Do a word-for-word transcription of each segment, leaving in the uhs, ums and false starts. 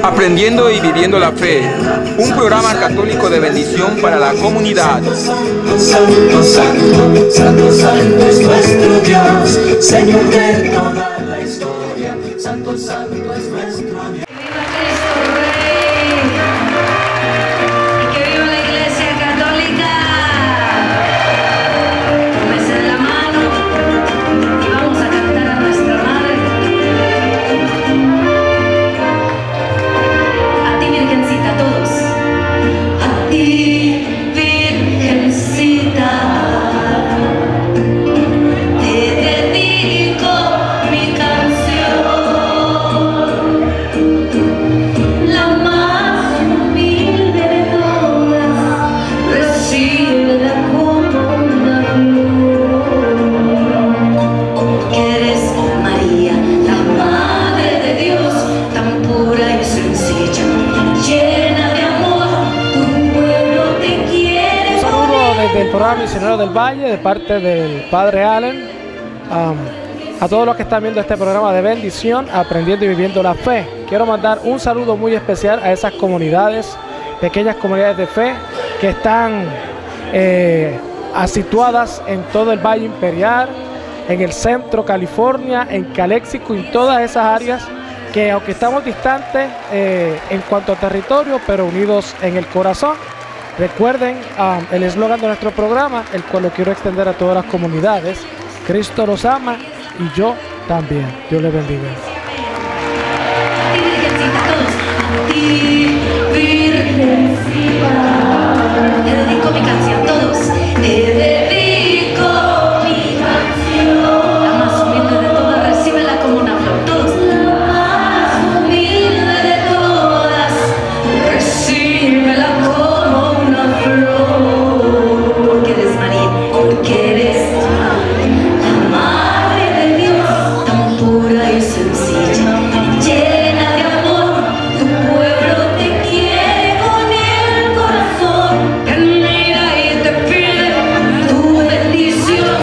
Aprendiendo y viviendo la fe, un programa católico de bendición para la comunidad. Santo, santo, santo, santo, santo es nuestro Dios, Señor de toda la historia. Santo, santo es nuestro Dios. Del programa Misionero del Valle, de parte del Padre Allen, um, a todos los que están viendo este programa de bendición, aprendiendo y viviendo la fe. Quiero mandar un saludo muy especial a esas comunidades, pequeñas comunidades de fe, que están eh, situadas en todo el Valle Imperial, en el centro, California, en Calexico, en todas esas áreas que, aunque estamos distantes eh, en cuanto a territorio, pero unidos en el corazón. Recuerden um, el eslogan de nuestro programa, el cual lo quiero extender a todas las comunidades. Cristo los ama y yo también. Dios les bendiga. A ti, Virgencita, te dedico mi canción, todos. Te dedico mi canción. La más humilde de todas, recíbela como una flor, todos. La más humilde de todas, recíbela como una flor. Porque eres María, porque eres la Madre de Dios, tan pura y sencilla, llena de amor. Tu pueblo te quiere con el corazón, te mira y te pide tu bendición.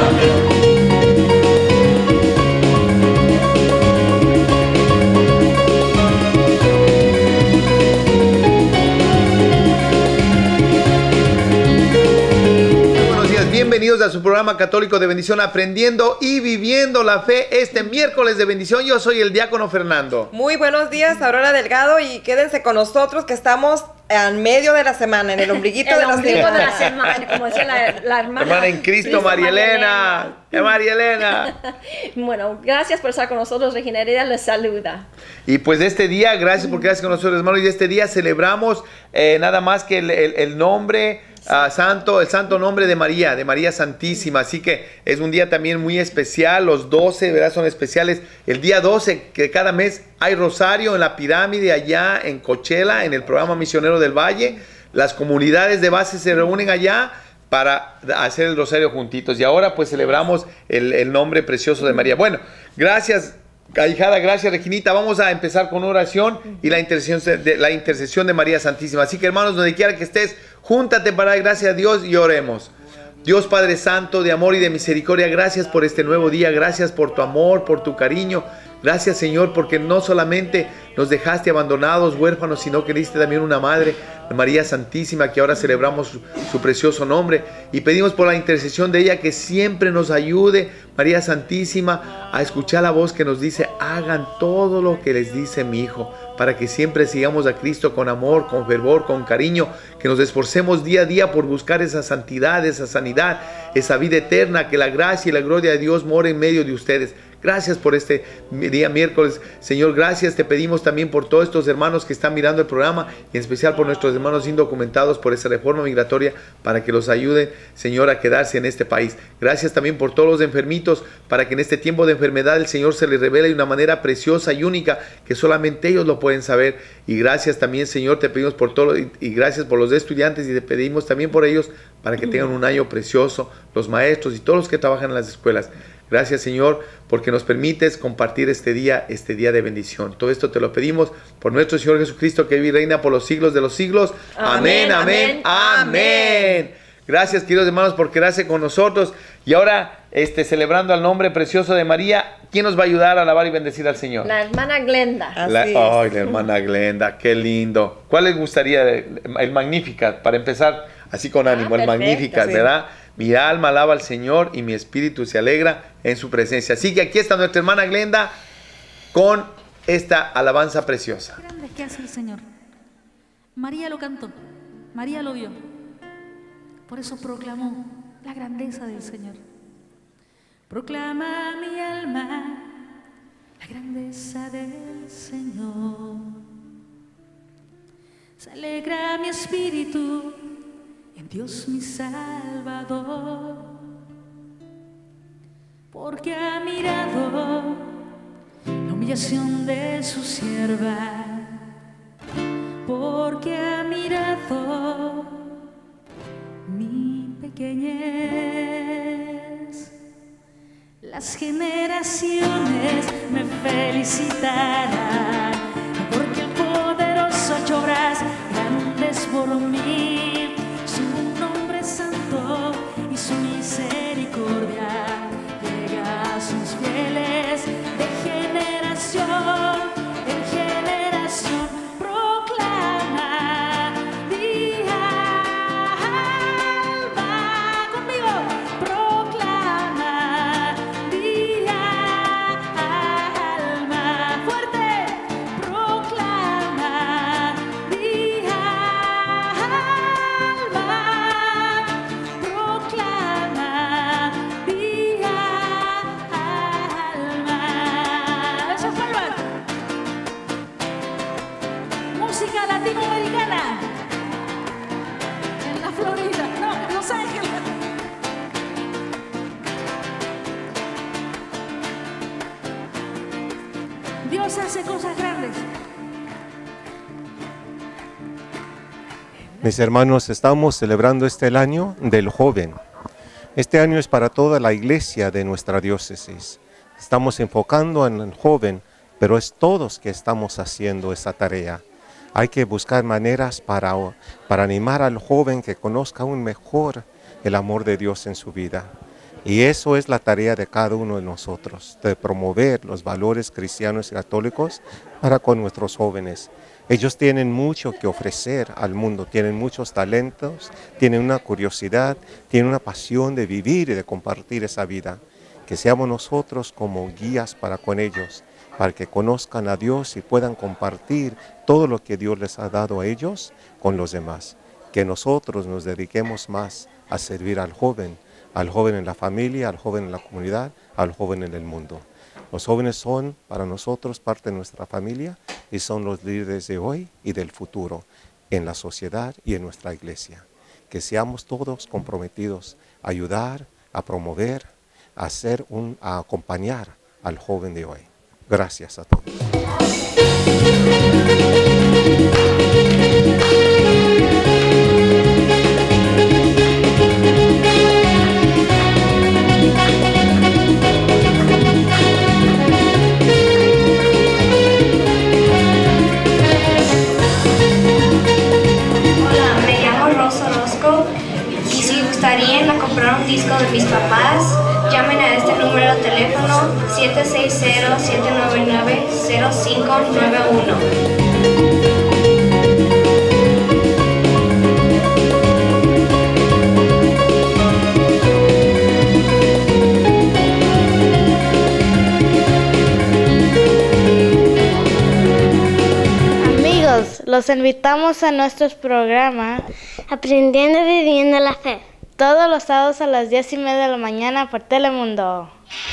Buenos días, bienvenidos a su programa católico de bendición, aprendiendo y viviendo la fe. Este miércoles de bendición, yo soy el diácono Fernando. Muy buenos días, Aurora Delgado, y quédense con nosotros que estamos en medio de la semana, en el ombliguito el de la ombligo semana. de la semana, como decía la, la hermana. Hermana en Cristo, María Elena. Eh, María Elena. Bueno, gracias por estar con nosotros. Regina Heredia les saluda. Y pues de este día, gracias por quedarse con nosotros, hermanos. Y de este día celebramos eh, nada más que el, el, el nombre uh, santo, el santo nombre de María, de María Santísima. Así que es un día también muy especial. Los doce, ¿verdad? Son especiales. El día doce, que cada mes hay rosario en la pirámide allá en Coachella, en el programa Misionero del Valle. Las comunidades de base se reúnen allá para hacer el rosario juntitos. Y ahora pues celebramos el, el nombre precioso de María. Bueno, gracias, ahijada, gracias, Reginita. Vamos a empezar con una oración y la intercesión de, la intercesión de María Santísima. Así que, hermanos, donde quiera que estés, júntate para dar gracias a Dios y oremos. Dios Padre Santo, de amor y de misericordia, gracias por este nuevo día, gracias por tu amor, por tu cariño. Gracias, Señor, porque no solamente nos dejaste abandonados, huérfanos, sino que diste también una madre, María Santísima, que ahora celebramos su, su precioso nombre. Y pedimos por la intercesión de ella que siempre nos ayude, María Santísima, a escuchar la voz que nos dice: hagan todo lo que les dice mi Hijo, para que siempre sigamos a Cristo con amor, con fervor, con cariño, que nos esforcemos día a día por buscar esa santidad, esa sanidad, esa vida eterna, que la gracia y la gloria de Dios more en medio de ustedes. Gracias por este día miércoles, Señor. Gracias, te pedimos también por todos estos hermanos que están mirando el programa, y en especial por nuestros hermanos indocumentados, por esa reforma migratoria, para que los ayuden, Señor, a quedarse en este país. Gracias también por todos los enfermitos, para que en este tiempo de enfermedad el Señor se les revele de una manera preciosa y única, que solamente ellos lo pueden saber. Y gracias también, Señor, te pedimos por todo, y, y gracias por los estudiantes, y te pedimos también por ellos, para que tengan un año precioso, los maestros y todos los que trabajan en las escuelas. Gracias, Señor, porque nos permites compartir este día, este día de bendición. Todo esto te lo pedimos por nuestro Señor Jesucristo, que vive y reina por los siglos de los siglos. Amén, amén, amén, amén. Gracias, queridos hermanos, por quedarse con nosotros. Y ahora, este, celebrando al nombre precioso de María, ¿quién nos va a ayudar a alabar y bendecir al Señor? La hermana Glenda. La, Así es. ay, la hermana Glenda, qué lindo. ¿Cuál les gustaría? El Magnificat, para empezar así con ánimo, Ah, el perfecto, Magnificat, sí. ¿verdad? Mi alma alaba al Señor y mi espíritu se alegra en su presencia. Así que aquí está nuestra hermana Glenda con esta alabanza preciosa. Grande que hace el Señor. María lo cantó, María lo vio. Por eso proclamó la grandeza del Señor. Proclama mi alma la grandeza del Señor. Se alegra mi espíritu en Dios mi Salvador, porque ha mirado la humillación de su sierva, porque ha mirado mi pequeñez. Las generaciones me felicitarán, porque el poderoso ha hecho obras grandes por mí. Su nombre es santo y su misericordia llega a sus fieles de generación en generación. Proclama mi alma, conmigo, proclama mi alma, fuerte, proclama mi alma, proclama mi alma. Esas palmas. Música latinoamericana en la Florida, no, en Los Ángeles. Dios hace cosas grandes. Mis hermanos, estamos celebrando este el año del joven. Este año es para toda la iglesia de nuestra diócesis. Estamos enfocando en el joven, pero es todos que estamos haciendo esa tarea. Hay que buscar maneras para, para animar al joven que conozca aún mejor el amor de Dios en su vida. Y eso es la tarea de cada uno de nosotros, de promover los valores cristianos y católicos para con nuestros jóvenes. Ellos tienen mucho que ofrecer al mundo, tienen muchos talentos, tienen una curiosidad, tienen una pasión de vivir y de compartir esa vida. Que seamos nosotros como guías para con ellos, para que conozcan a Dios y puedan compartir todo lo que Dios les ha dado a ellos con los demás. Que nosotros nos dediquemos más a servir al joven, al joven en la familia, al joven en la comunidad, al joven en el mundo. Los jóvenes son para nosotros parte de nuestra familia y son los líderes de hoy y del futuro en la sociedad y en nuestra iglesia. Que seamos todos comprometidos a ayudar, a promover, a, hacer un, a acompañar al joven de hoy. Gracias a todos. Hola, me llamo Rosa Orozco y si gustarían a comprar un disco de mis papás, llamen a este número de teléfono siete seis cero, siete nueve nueve, cero cinco nueve uno. Amigos, los invitamos a nuestro programa Aprendiendo y Viviendo la Fe, todos los sábados a las diez y media de la mañana por Telemundo.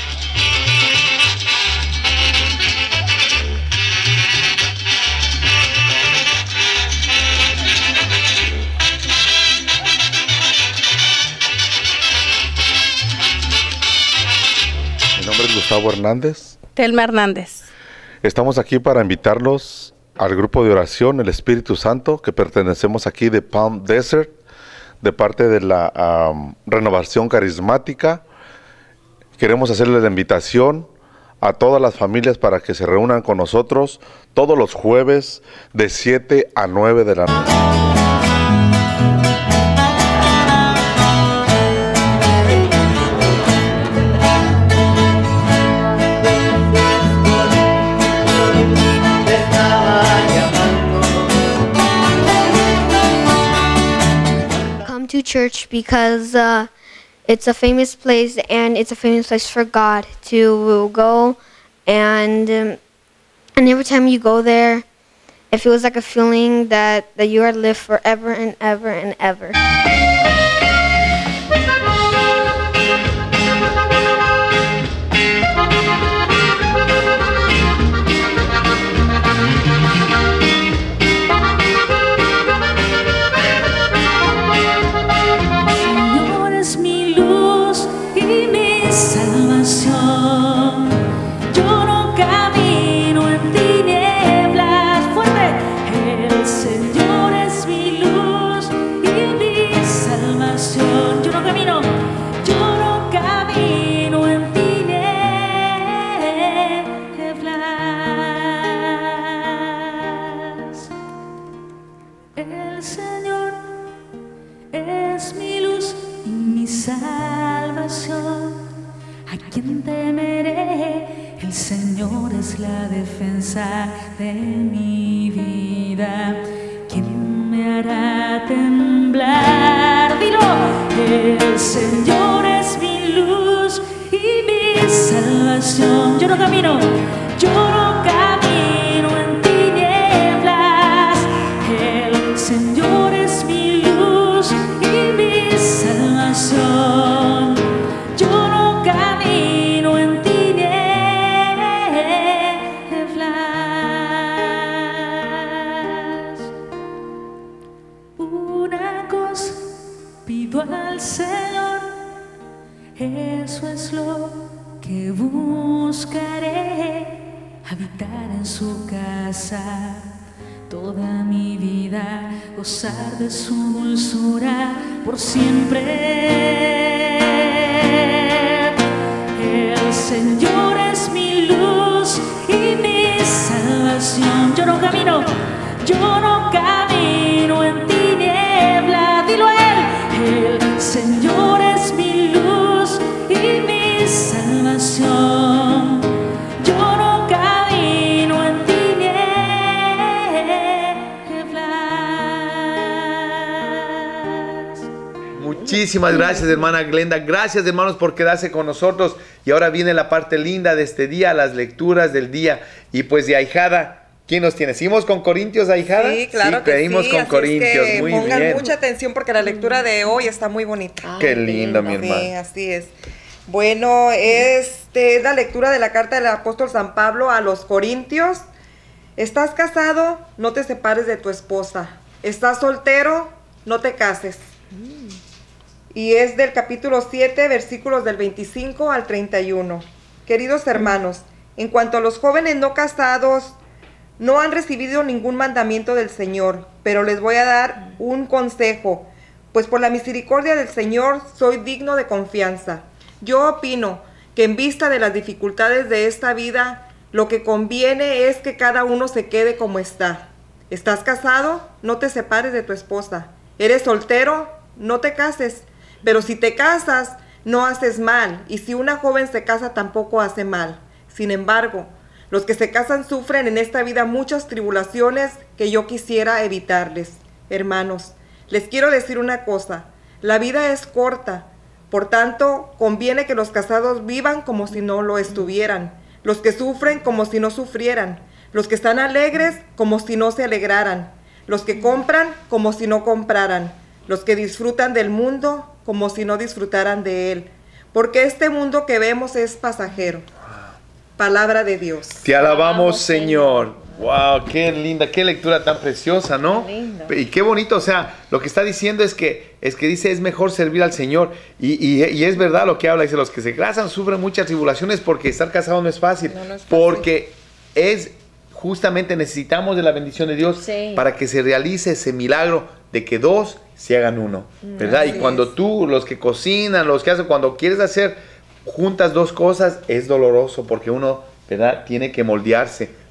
Mi nombre es Gustavo Hernández. Telma Hernández. Estamos aquí para invitarlos al grupo de oración El Espíritu Santo, que pertenecemos aquí de Palm Desert, de parte de la um, Renovación Carismática. Queremos hacerles la invitación a todas las familias para que se reúnan con nosotros todos los jueves de siete a nueve de la noche. to church because uh, it's a famous place, and it's a famous place for God to go. And um, and every time you go there, it feels like a feeling that, that you are lived forever and ever and ever. Señor es mi luz y mi salvación. Yo no camino en tinieblas. Fuerte. El Señor es mi luz y mi salvación. Yo no camino, yo no camino en tinieblas. El Señor es mi luz y mi salvación. ¿A quién temeré? El Señor es la defensa de mi vida. ¿Quién me hará temblar? Dilo. El Señor es mi luz y mi salvación. Yo no camino, yo no camino en tinieblas. El Señor es mi luz y mi salvación. Yo no camino en tinieblas. Una cosa pido al Señor, eso es lo que buscaré, habitar en su casa toda mi vida, gozar de su dulzura por siempre. El Señor es mi luz y mi salvación. Yo no camino, yo no camino en tiniebla. Dilo a Él. El Señor es mi luz y mi salvación. Yo no camino en tinieblas. Muchísimas gracias, hermana Glenda. Gracias, hermanos, por quedarse con nosotros. Y ahora viene la parte linda de este día, las lecturas del día. Y pues de ahijada, ¿quién nos tiene? ¿Seguimos con Corintios, ahijada? Sí, claro sí, que seguimos sí. con así Corintios, es que muy pongan bien. mucha atención porque la lectura de hoy está muy bonita. Qué lindo, mi hermano. Sí, así es. Bueno, este es la lectura de la carta del apóstol San Pablo a los Corintios. ¿Estás casado? No te separes de tu esposa. ¿Estás soltero? No te cases. Y es del capítulo siete, versículos del veinticinco al treinta y uno. Queridos hermanos, en cuanto a los jóvenes no casados, no han recibido ningún mandamiento del Señor, pero les voy a dar un consejo, pues por la misericordia del Señor soy digno de confianza. Yo opino que en vista de las dificultades de esta vida, lo que conviene es que cada uno se quede como está. ¿Estás casado? No te separes de tu esposa. ¿Eres soltero? No te cases. Pero si te casas, no haces mal. Y si una joven se casa, tampoco hace mal. Sin embargo, los que se casan sufren en esta vida muchas tribulaciones que yo quisiera evitarles. Hermanos, les quiero decir una cosa. La vida es corta. Por tanto, conviene que los casados vivan como si no lo estuvieran. Los que sufren como si no sufrieran. Los que están alegres como si no se alegraran. Los que compran como si no compraran. Los que disfrutan del mundo como si no disfrutaran de él. Porque este mundo que vemos es pasajero. Palabra de Dios. Te alabamos, Señor. Wow, qué linda, qué lectura tan preciosa, ¿no? Lindo. Y qué bonito, o sea, lo que está diciendo es que es que dice es mejor servir al Señor. Y, y, y es verdad lo que habla, dice, los que se casan sufren muchas tribulaciones porque estar casado no es fácil. No, no es fácil. Porque es justamente necesitamos de la bendición de Dios Sí. para que se realice ese milagro de que dos se hagan uno, ¿verdad? Así Y cuando es. tú, los que cocinan, los que hacen, cuando quieres hacer juntas dos cosas, es doloroso porque uno, ¿verdad? Tiene que moldearse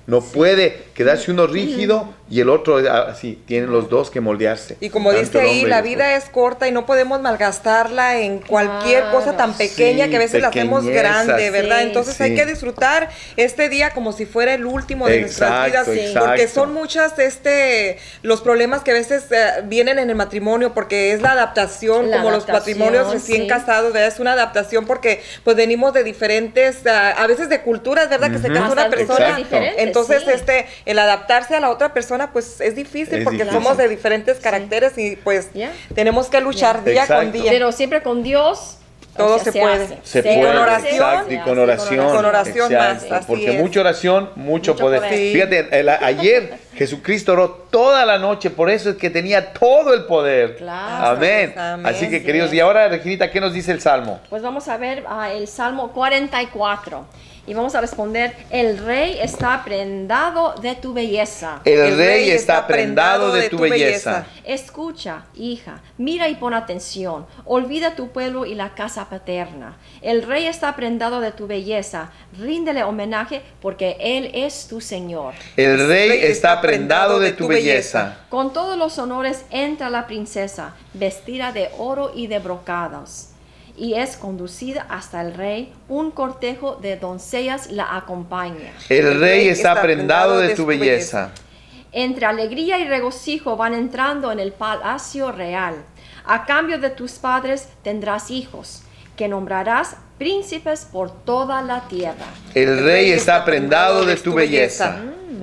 No puede quedarse uno rígido y el otro así. Tienen los dos que moldearse. Y como Tanto dice el ahí, hombre y la la vida es corta y no podemos malgastarla en cualquier Claro. cosa tan pequeña Sí, que a veces la hacemos pequeñezas. grande, ¿verdad? Sí, Entonces sí. hay que disfrutar este día como si fuera el último de nuestras Exacto, vidas, exacto. porque son muchas este los problemas que a veces eh, vienen en el matrimonio, porque es la adaptación, La como los adaptación, matrimonios recién sí. casados, ¿verdad? Es una adaptación porque pues venimos de diferentes, ah, a veces de culturas, ¿verdad? Que se Ujú. casa una Hasta persona, culturas diferentes, entonces sí. este el adaptarse a la otra persona pues es difícil Es porque difícil. somos de diferentes caracteres y pues Ya. tenemos que luchar día Exacto. con día. Pero siempre con Dios Todo o sea, se puede. hace. Se Sí, puede, con oración. exacto, y con oración. Con oración exacto, más, así porque es. mucha oración, mucho, Mucho poder. poder. Sí. Fíjate, el- ayer Jesucristo oró toda la noche, por eso es que tenía todo el poder. Claro. Amén. Amén. Así que, Sí. queridos, y ahora, Reginita, ¿qué nos dice el Salmo? Pues vamos a ver ah, el Salmo cuarenta y cuatro. Y vamos a responder, el rey está prendado de tu belleza. El, rey está prendado de tu belleza. Escucha, hija, mira y pon atención. Olvida tu pueblo y la casa paterna. El rey está prendado de tu belleza. Ríndele homenaje porque él es tu Señor. El rey está prendado de tu belleza. Con todos los honores entra la princesa, vestida de oro y de brocados. Y es conducida hasta el rey, un cortejo de doncellas la acompaña. El rey está prendado de tu belleza. Entre alegría y regocijo van entrando en el palacio real. A cambio de tus padres tendrás hijos, que nombrarás príncipes por toda la tierra. El rey está prendado de tu belleza.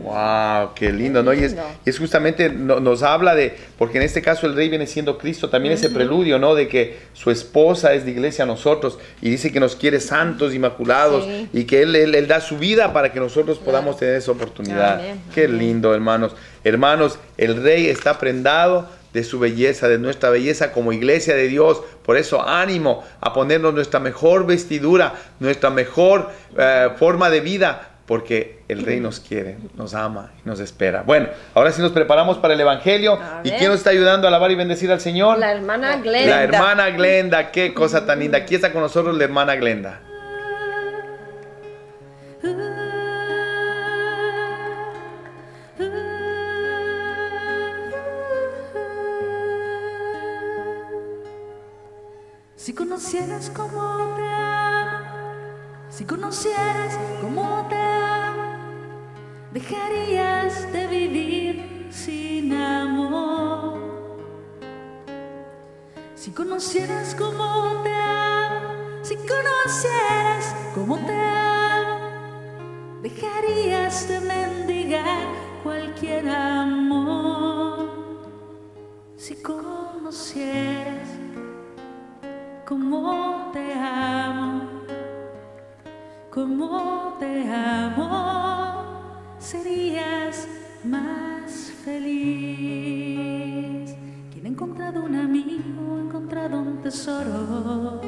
Wow, qué lindo, ¿no? Y es, lindo. y es justamente, no- nos habla de, porque en este caso el rey viene siendo Cristo, también ese preludio, ¿no? De que su esposa es de iglesia a nosotros y dice que nos quiere santos, inmaculados, Sí. y que él, él, él da su vida para que nosotros podamos tener esa oportunidad. Amén. Qué lindo, hermanos. Hermanos, el rey está prendado de su belleza, de nuestra belleza como iglesia de Dios. Por eso ánimo a ponernos nuestra mejor vestidura, nuestra mejor eh, forma de vida, porque el rey nos quiere, nos ama y nos espera. Bueno, ahora sí nos preparamos para el evangelio. A ¿Y ver. quién nos está ayudando a alabar y bendecir al Señor? La hermana Glenda. La hermana Glenda. Qué cosa tan linda. Aquí está con nosotros la hermana Glenda. Si conocieras cómo te amo, si conocieras cómo te amo, dejarías de vivir sin amor. Si conocieras cómo te amo, si conocieras cómo te amo, dejarías de mendigar cualquier amor. Si conocieras cómo te amo, cómo te amo, serías más feliz. Quien ha encontrado un amigo, ha encontrado un tesoro.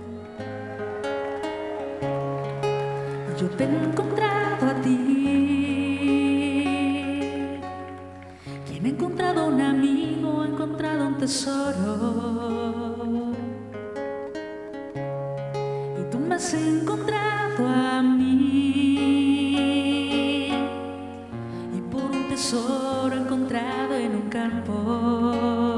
Yo te he encontrado a ti. Quien ha encontrado un amigo, ha encontrado un tesoro. Tú me has encontrado a mí y por un tesoro encontrado en un campo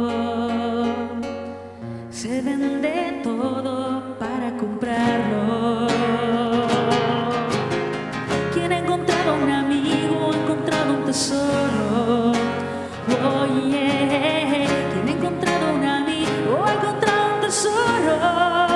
se vende todo para comprarlo. Quien ha encontrado un amigo ha encontrado un tesoro. Oh yeah. Quien ha encontrado un amigo ha encontrado un tesoro.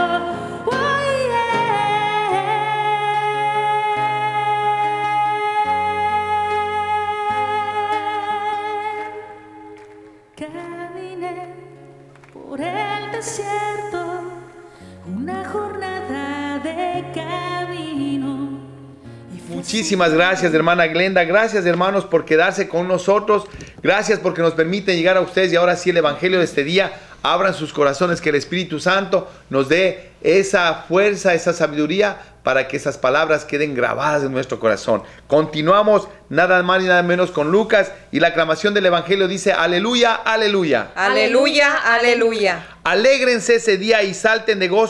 Caminé por el desierto, una jornada de camino. Muchísimas gracias, hermana Glenda. Gracias, hermanos, por quedarse con nosotros. Gracias porque nos permiten llegar a ustedes. Y ahora sí, el evangelio de este día. Abran sus corazones, que el Espíritu Santo nos dé esa fuerza, esa sabiduría para que esas palabras queden grabadas en nuestro corazón. Continuamos nada más y nada menos con Lucas, y la aclamación del evangelio dice: aleluya, aleluya. Aleluya, aleluya. Alégrense ese día y salten de gozo,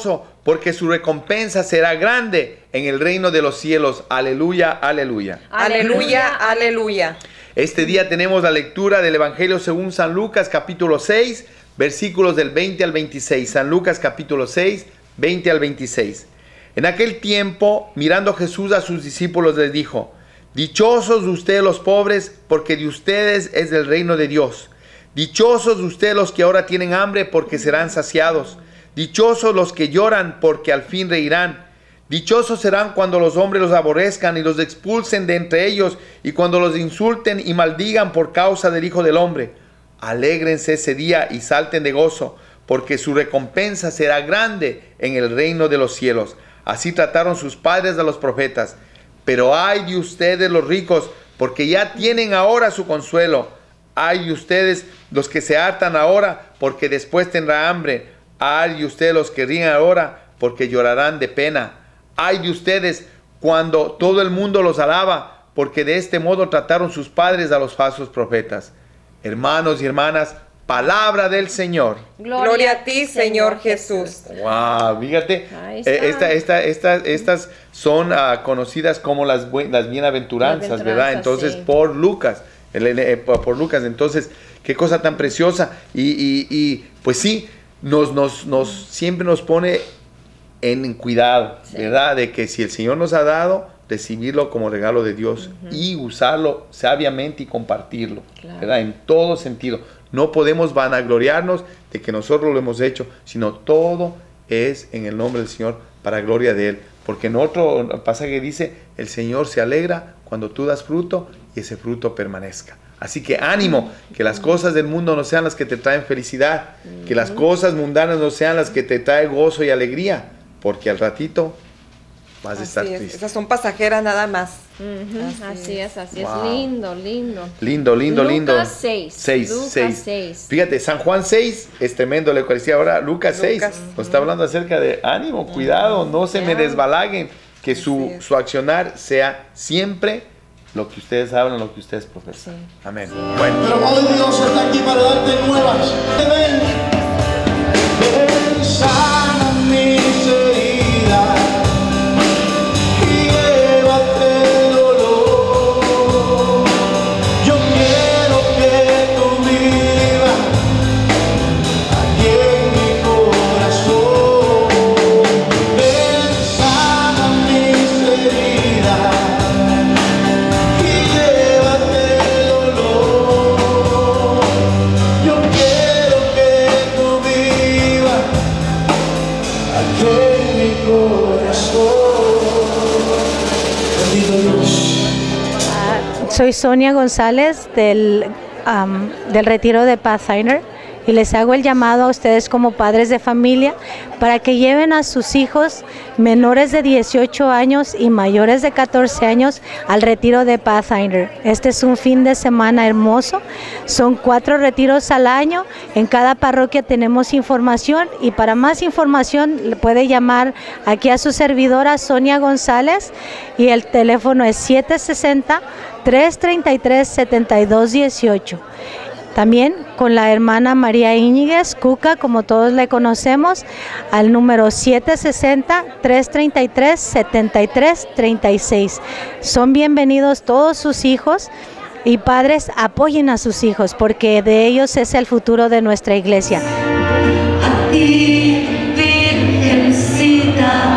porque su recompensa será grande en el reino de los cielos. Aleluya, aleluya. Aleluya, aleluya. Este día tenemos la lectura del Evangelio según San Lucas, capítulo seis, versículos del veinte al veintiséis. San Lucas, capítulo seis, veinte al veintiséis. En aquel tiempo, mirando Jesús a sus discípulos, les dijo: dichosos ustedes los pobres, porque de ustedes es el reino de Dios. Dichosos ustedes los que ahora tienen hambre, porque serán saciados. Dichosos los que lloran, porque al fin reirán. Dichosos serán cuando los hombres los aborrezcan y los expulsen de entre ellos, y cuando los insulten y maldigan por causa del Hijo del Hombre. Alégrense ese día y salten de gozo, porque su recompensa será grande en el reino de los cielos. Así trataron sus padres a los profetas. Pero ay de ustedes los ricos, porque ya tienen ahora su consuelo. Ay de ustedes los que se hartan ahora, porque después tendrá hambre. Ay de ustedes los que ríen ahora, porque llorarán de pena. Ay de ustedes cuando todo el mundo los alaba, porque de este modo trataron sus padres a los falsos profetas. Hermanos y hermanas, palabra del Señor. Gloria, Gloria a ti, Señor Jesús. Wow, fíjate, eh, esta, esta, esta, estas son uh, conocidas como las, las bienaventuranzas, ¿verdad? Entonces, sí. por Lucas, el, el, por Lucas, entonces, qué cosa tan preciosa. Y, y, y pues sí, nos, nos, nos, siempre nos pone en cuidado, sí. ¿verdad? De que si el Señor nos ha dado, recibirlo como regalo de Dios uh-huh. y usarlo sabiamente y compartirlo, claro. ¿verdad? En todo sentido. No podemos vanagloriarnos de que nosotros lo hemos hecho, sino todo es en el nombre del Señor para gloria de Él. Porque en otro pasaje dice, el Señor se alegra cuando tú das fruto y ese fruto permanezca. Así que ánimo, que las cosas del mundo no sean las que te traen felicidad, uh-huh. que las cosas mundanas no sean las que te traen gozo y alegría, porque al ratito vas a estar es, triste. Esas son pasajeras nada más. Uh-huh. Así, así es, así wow. es. Lindo, lindo. Lindo, lindo, Lucas lindo. Lucas seis. seis, Lucas seis. seis. Fíjate, San Juan seis es tremendo la Eucaristía. Ahora Lucas, Lucas seis uh-huh. nos está hablando acerca de ánimo, uh-huh. cuidado, no se yeah. me desbalaguen, que su, su accionar sea siempre lo que ustedes hablan, lo que ustedes profesan. Sí. Amén. Sí. Bueno. Pero hoy Dios está aquí para darte nuevas. Ven, ven, sana mis heridas. Soy Sonia González del, um, del Retiro de Pathfinder y les hago el llamado a ustedes como padres de familia para que lleven a sus hijos menores de dieciocho años y mayores de catorce años al Retiro de Pathfinder. Este es un fin de semana hermoso, son cuatro retiros al año, en cada parroquia tenemos información y para más información le puede llamar aquí a su servidora Sonia González y el teléfono es siete sesenta, tres treinta y tres, setenta y dos dieciocho. También con la hermana María Íñiguez, Cuca, como todos le conocemos, al número siete sesenta, tres treinta y tres, setenta y tres treinta y seis. Son bienvenidos todos sus hijos y padres, apoyen a sus hijos porque de ellos es el futuro de nuestra iglesia. A ti, Virgencita.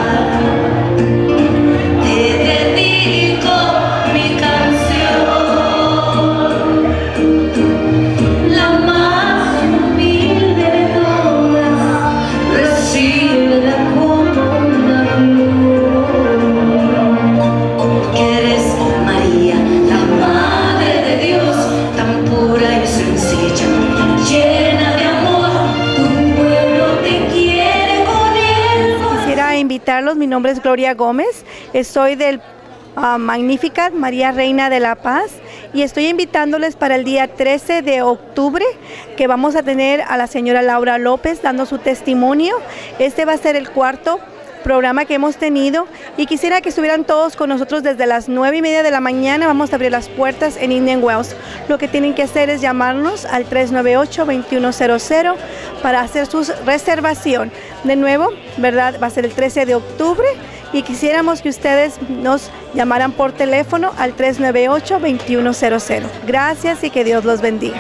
Mi nombre es Gloria Gómez, soy del uh, Magnificat María Reina de la Paz y estoy invitándoles para el día trece de octubre que vamos a tener a la señora Laura López dando su testimonio. Este va a ser el cuarto programa que hemos tenido y quisiera que estuvieran todos con nosotros desde las nueve y media de la mañana. Vamos a abrir las puertas en Indian Wells. Lo que tienen que hacer es llamarnos al tres nueve ocho, dos uno cero cero para hacer su reservación. de nuevo, ¿verdad? Va a ser el trece de octubre y quisiéramos que ustedes nos llamaran por teléfono al tres nueve ocho, dos uno cero cero. Gracias y que Dios los bendiga.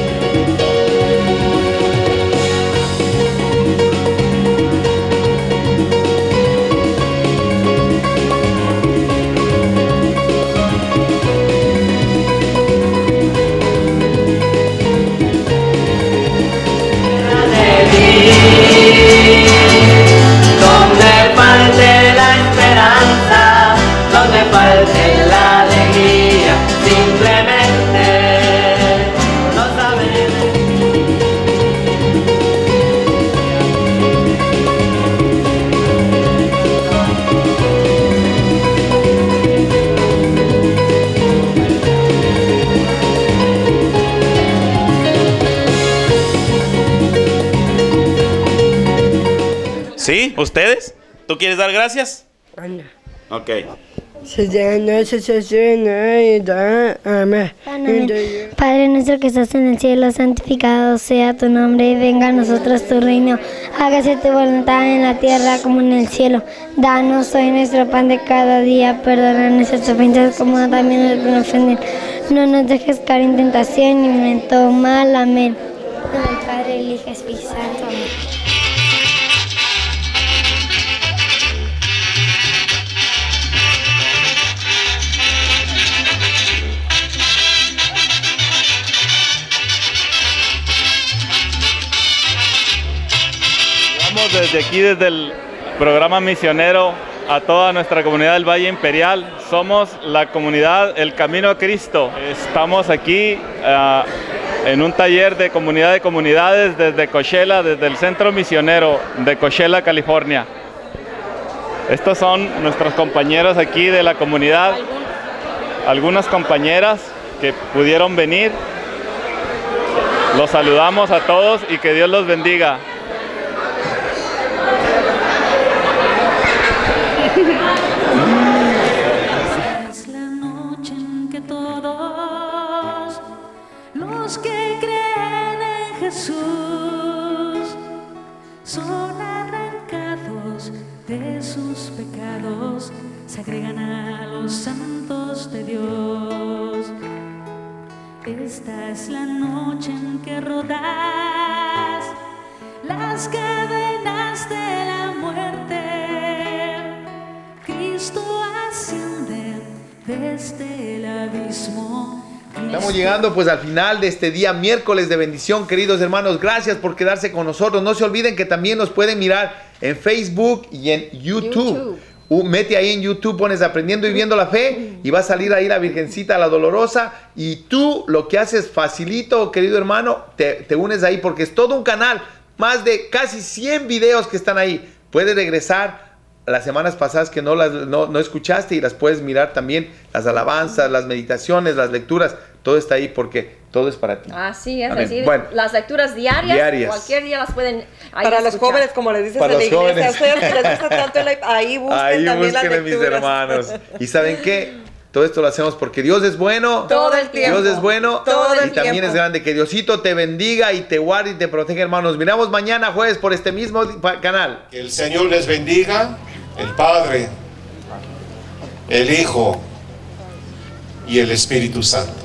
Donde falte la esperanza, donde falte la alegría, simplemente no ¿Sí? ¿Ustedes? ¿Tú quieres dar gracias? Ok. Padre nuestro que estás en el cielo, santificado sea tu nombre, venga a nosotros tu reino, hágase tu voluntad en la tierra como en el cielo. Danos hoy nuestro pan de cada día, perdona nuestras ofensas como también nos ofenden. No nos dejes caer en tentación ni en todo mal. Amén. En el Padre, el Hijo y el Espíritu Santo. Amén. Desde aquí, desde el programa misionero, a toda nuestra comunidad del Valle Imperial. Somos la comunidad El Camino a Cristo. Estamos aquí uh, en un taller de comunidad de comunidades desde Coachella, desde el centro misionero de Coachella, California. Estos son nuestros compañeros aquí de la comunidad, algunas compañeras que pudieron venir. Los saludamos a todos y que Dios los bendiga. Es la noche en que todos los que creen en Jesús son arrancados de sus pecados, se agregan a los santos de Dios. Esta es la noche en que rodas las cadenas de la muerte. Cristo asciende desde el abismo. Estamos llegando pues al final de este día miércoles de bendición, queridos hermanos. Gracias por quedarse con nosotros. No se olviden que también nos pueden mirar en Facebook y en YouTube. YouTube. Uh, mete ahí en YouTube, pones Aprendiendo y Viviendo la Fe y va a salir ahí la Virgencita, la Dolorosa. Y tú lo que haces facilito, querido hermano, te, te unes ahí porque es todo un canal. Más de casi cien videos que están ahí. Puedes regresar las semanas pasadas que no las no, no escuchaste y las puedes mirar también, las alabanzas, las meditaciones, las lecturas, todo está ahí porque todo es para ti. Así es, Amén. así Bueno, las lecturas diarias, diarias. cualquier día las pueden ahí para los escuchar. jóvenes, como les dices Para en la los iglesia, jóvenes. a ustedes que les gusta tanto el, ahí busquen ahí también las búsquenle, mis lecturas. hermanos. ¿Y saben qué? Todo esto lo hacemos porque Dios es bueno. Todo el tiempo. Dios es bueno. Todo el y también tiempo. es grande. Que Diosito te bendiga y te guarde y te proteja, hermanos. Miramos mañana jueves por este mismo canal. Que el Señor les bendiga, el Padre, el Hijo y el Espíritu Santo.